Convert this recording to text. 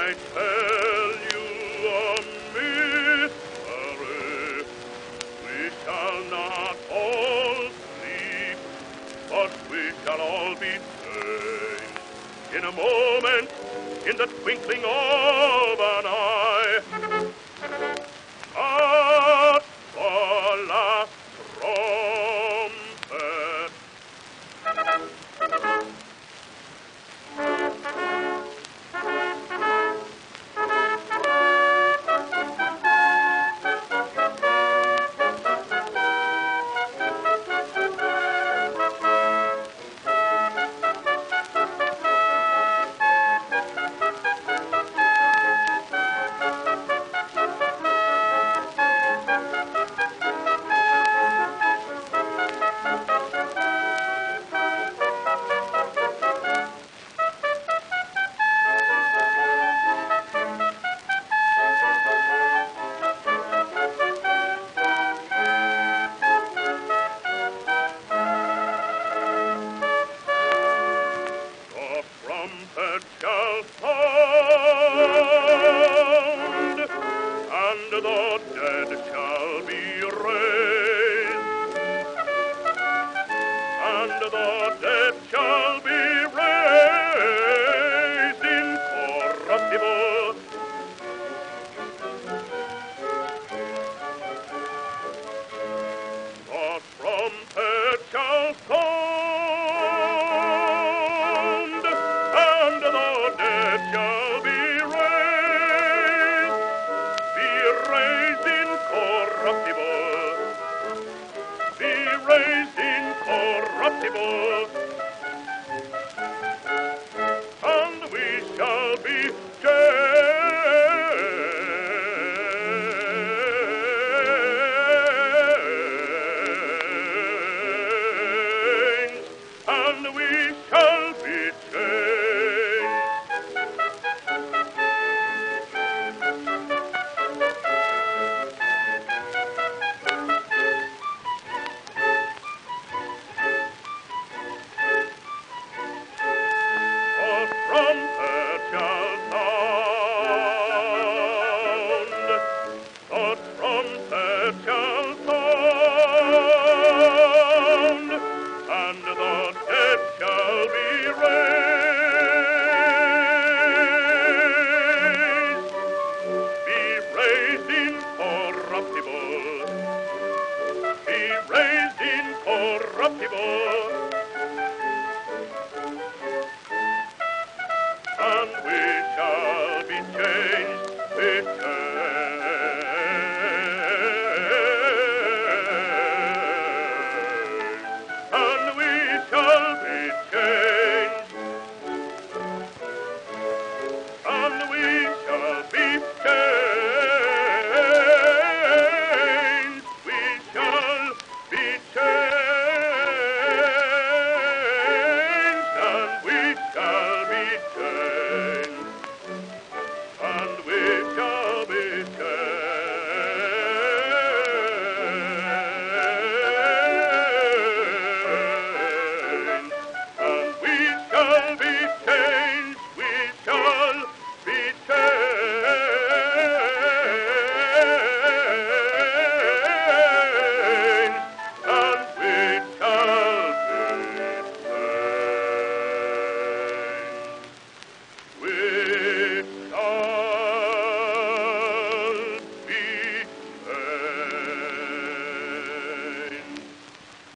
I tell you a mystery. We shall not all sleep, but we shall all be changed in a moment, in the twinkling of an eye. At the last trumpet. Trumpet shall sound, and the dead shall be raised, and the dead shall be raised incorruptible. The trumpet shall sound, and the dead shall be raised incorruptible, be raised incorruptible, and we shall be changed, and we